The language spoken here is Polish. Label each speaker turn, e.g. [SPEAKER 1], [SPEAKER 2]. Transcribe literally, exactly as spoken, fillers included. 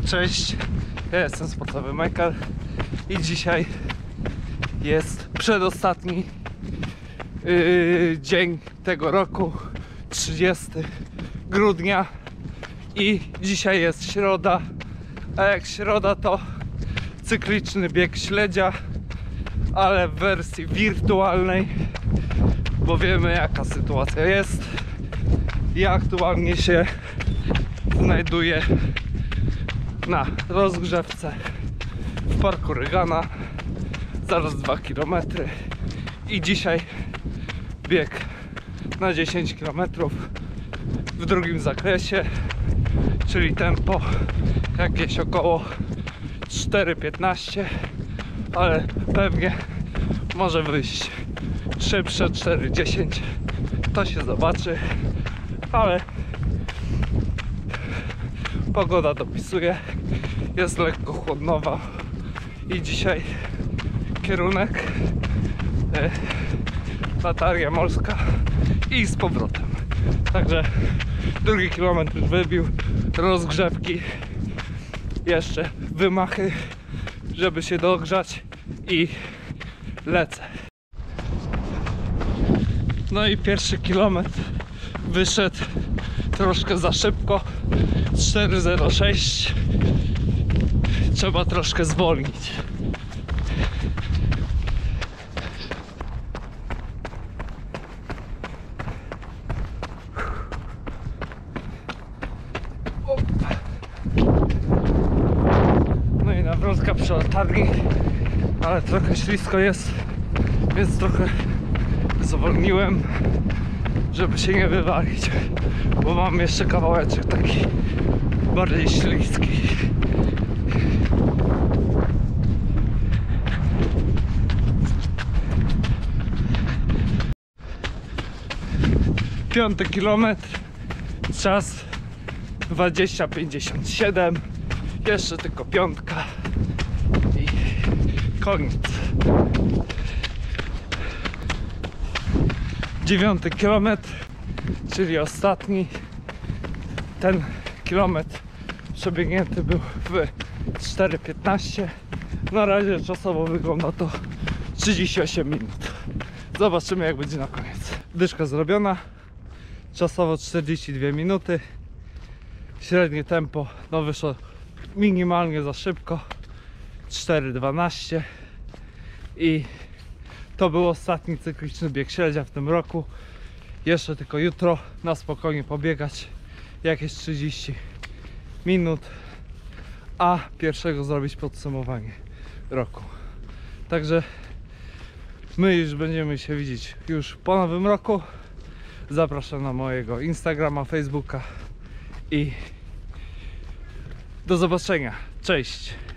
[SPEAKER 1] Cześć, ja jestem Sportowy Michael i dzisiaj jest przedostatni yy, dzień tego roku, trzydziestego grudnia, i dzisiaj jest środa, a jak środa to cykliczny bieg śledzia, ale w wersji wirtualnej, bo wiemy jaka sytuacja jest. Ja aktualnie się znajduję na rozgrzewce w parku Regana, zaraz dwa kilometry, i dzisiaj bieg na dziesięć kilometrów w drugim zakresie, czyli tempo jakieś około cztery piętnaście, ale pewnie może wyjść szybsze cztery dziesięć, to się zobaczy, ale pogoda dopisuje, jest lekko chłodnowa i dzisiaj kierunek e, Bataria Morska i z powrotem. Także drugi kilometr już wybił, rozgrzewki, jeszcze wymachy, żeby się dogrzać, i lecę. No i pierwszy kilometr wyszedł troszkę za szybko, cztery zero sześć, trzeba troszkę zwolnić. No i nawrotka przy latarni, ale trochę ślisko jest, więc trochę zwolniłem, żeby się nie wywalić, bo mam jeszcze kawałeczek taki bardziej śliski. Piąty kilometr, czas dwadzieścia pięćdziesiąt siedem, jeszcze tylko piątka i koniec. Dziewiąty kilometr, czyli ostatni. Ten kilometr przebiegnięty był w cztery piętnaście. Na razie czasowo wygląda to trzydzieści osiem minut. Zobaczymy jak będzie na koniec. Dyszka zrobiona, czasowo czterdzieści dwie minuty. Średnie tempo no wyszło minimalnie za szybko, cztery dwanaście, i to był ostatni cykliczny bieg śledzia w tym roku. Jeszcze tylko jutro na spokojnie pobiegać jakieś trzydzieści minut, a pierwszego zrobić podsumowanie roku. Także my już będziemy się widzieć już po nowym roku. Zapraszam na mojego Instagrama, Facebooka i do zobaczenia. Cześć!